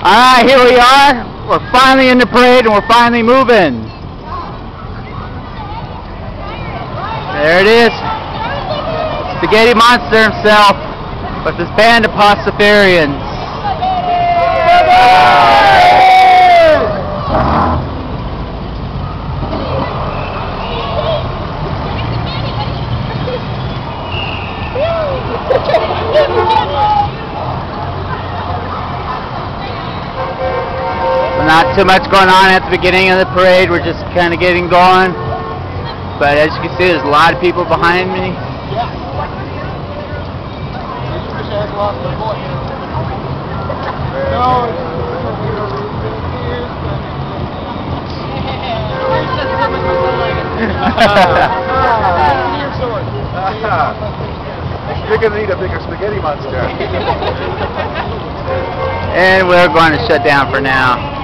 Alright, here we are. We're finally in the parade and we're finally moving. There it is. Spaghetti Monster himself with his band of Pastafarians. Not too much going on at the beginning of the parade. We're just kind of getting going. But as you can see, there's a lot of people behind me. You're going to need a bigger spaghetti monster. And we're going to shut down for now.